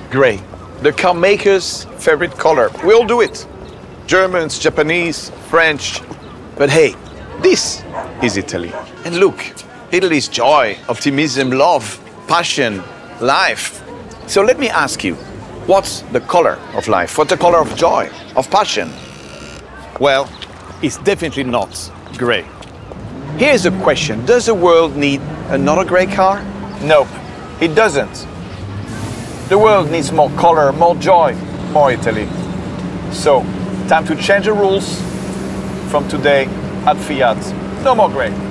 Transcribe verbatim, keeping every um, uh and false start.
Grey. The car maker's favorite color. We all do it. Germans, Japanese, French. But hey, this is Italy. And look, Italy's joy, optimism, love, passion, life. So let me ask you, what's the color of life? What's the color of joy, of passion? Well, it's definitely not grey. Here's a question. Does the world need another grey car? Nope, it doesn't. The world needs more color, more joy, more Italy. So, time to change the rules. From today at Fiat, no more grey.